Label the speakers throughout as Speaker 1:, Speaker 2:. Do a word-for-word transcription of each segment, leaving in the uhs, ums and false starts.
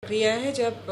Speaker 1: प्रक्रिया है जब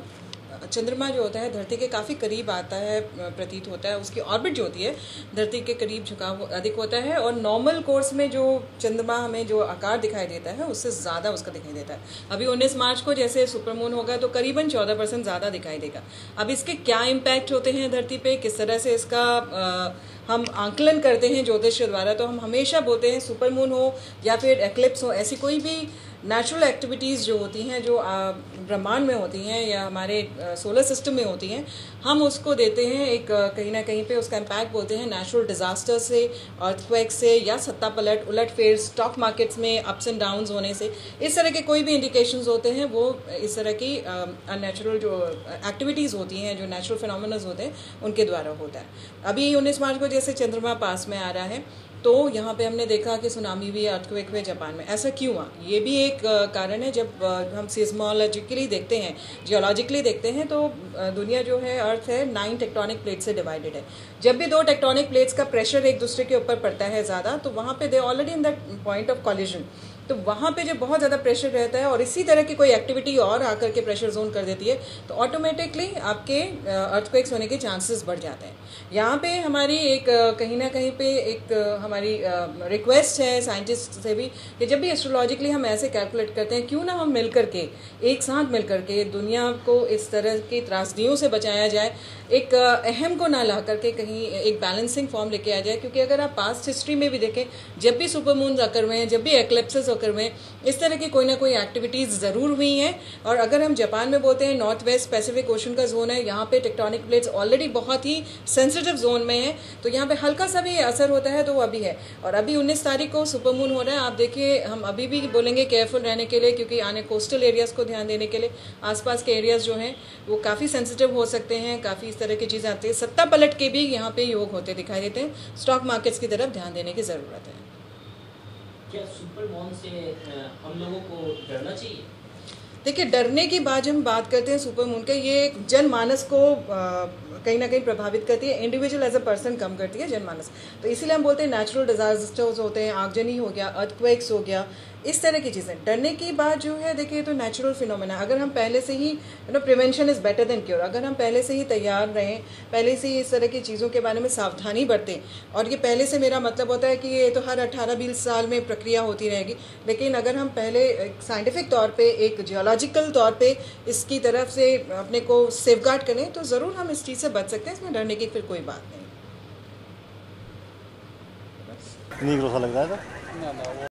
Speaker 1: चंद्रमा जो होता है धरती के काफ़ी करीब आता है, प्रतीत होता है। उसकी ऑर्बिट जो होती है धरती के करीब झुकाव अधिक होता है और नॉर्मल कोर्स में जो चंद्रमा हमें जो आकार दिखाई देता है उससे ज़्यादा उसका दिखाई देता है। अभी उन्नीस मार्च को जैसे सुपरमून होगा तो करीबन चौदह परसेंट ज़्यादा दिखाई देगा। अब इसके क्या इम्पैक्ट होते हैं धरती पे, किस तरह से इसका आ, हम आंकलन करते हैं ज्योतिष द्वारा, तो हम हमेशा बोलते हैं सुपरमून हो या फिर एक्लिप्स हो, ऐसी कोई भी नेचुरल एक्टिविटीज़ जो होती हैं, जो ब्रह्मांड में होती हैं या हमारे सोलर सिस्टम में होती हैं, हम उसको देते हैं एक कहीं ना कहीं पे उसका इम्पैक्ट बोलते हैं नेचुरल डिजास्टर से, अर्थक्वेक से या सत्ता पलट उलट फेर स्टॉक मार्केट्स में अप्स एंड डाउन्स होने से, इस तरह के कोई भी इंडिकेशंस होते हैं वो इस तरह की अननेचुरल जो एक्टिविटीज़ होती हैं, जो नेचुरल फिनोमिनाज होते हैं, उनके द्वारा होता है। अभी उन्नीस मार्च को जैसे चंद्रमा पास में आ रहा है तो यहाँ पे हमने देखा कि सुनामी भी, अर्थक्वेक हुए जापान में। ऐसा क्यों हुआ? ये भी एक कारण है। जब हम सिस्मोलॉजिकली देखते हैं, जियोलॉजिकली देखते हैं, तो दुनिया जो है, अर्थ है, नाइन टेक्टोनिक प्लेट से डिवाइडेड है। जब भी दो टेक्टोनिक प्लेट्स का प्रेशर एक दूसरे के ऊपर पड़ता है ज़्यादा, तो वहाँ पे they already in that point of collision, तो वहाँ पे जब बहुत ज़्यादा प्रेशर रहता है और इसी तरह की कोई एक्टिविटी और आकर के प्रेशर जोन कर देती है तो ऑटोमेटिकली आपके अर्थक्वेक्स होने के चांसेस बढ़ जाते हैं। यहाँ पे हमारी एक कहीं ना कहीं पे एक हमारी रिक्वेस्ट है साइंटिस्ट से भी कि जब भी एस्ट्रोलॉजिकली हम ऐसे कैलकुलेट करते हैं, क्यों ना हम मिल करके एक साथ मिल करके दुनिया को इस तरह की त्रासदियों से बचाया जाए, एक अहम को ना ला करके कहीं एक बैलेंसिंग फॉर्म लेके आ जाए। क्योंकि अगर आप पास्ट हिस्ट्री में भी देखें, जब भी सुपरमून आकर हुए हैं, जब भी एक्लिप्सेस होकर हुए हैं, इस तरह की कोई ना कोई एक्टिविटीज़ ज़रूर हुई हैं। और अगर हम जापान में बोलते हैं नॉर्थ वेस्ट पैसिफिक ओशन का जोन है, यहाँ पे टेक्टोनिक प्लेट्स ऑलरेडी बहुत ही सेंसिटिव जोन में है, तो यहाँ पे हल्का सा भी असर होता है तो वो अभी है। और अभी उन्नीस तारीख को सुपरमून हो रहा है। आप देखिए, हम अभी भी बोलेंगे केयरफुल रहने के लिए, क्योंकि आने कोस्टल एरियाज़ को ध्यान देने के लिए, आसपास के एरियाज़ जो हैं वो काफ़ी सेंसिटिव हो सकते हैं, काफ़ी इस तरह की चीज़ें आती है। सत्ता पलट के भी यहाँ पे योग होते दिखाई देते हैं। स्टॉक मार्केट्स की तरफ ध्यान देने की ज़रूरत है।
Speaker 2: क्या सुपरमून से हम लोगों को डरना चाहिए?
Speaker 1: देखिए, डरने की बात जब हम बात करते हैं सुपरमून के, ये जनमानस को आ, कहीं ना कहीं प्रभावित करती है, इंडिविजुअल एज अ पर्सन कम करती है जनमानस। तो इसीलिए हम बोलते हैं नेचुरल डिजास्टर्स होते हैं, आगजनी हो गया, अर्थक्वेक्स हो गया, इस तरह की चीज़ें। डरने की बात जो है, देखिए, तो नेचुरल फिनोमेना, अगर हम पहले से ही, you know, prevention is better than cure, अगर हम पहले से ही तैयार रहें, पहले से ही इस तरह की चीज़ों के बारे में सावधानी बरतें, और ये पहले से मेरा मतलब होता है कि ये तो हर अट्ठारह बीस साल में प्रक्रिया होती रहेगी, लेकिन अगर हम पहले साइंटिफिक तौर पर, एक जियोलॉजिकल तौर पर इसकी तरफ से अपने को सेफगार्ड करें तो ज़रूर हम इस चीज़ से बच सकते हैं। इसमें डरने की फिर कोई बात नहीं।
Speaker 3: नहीं लग रहा था।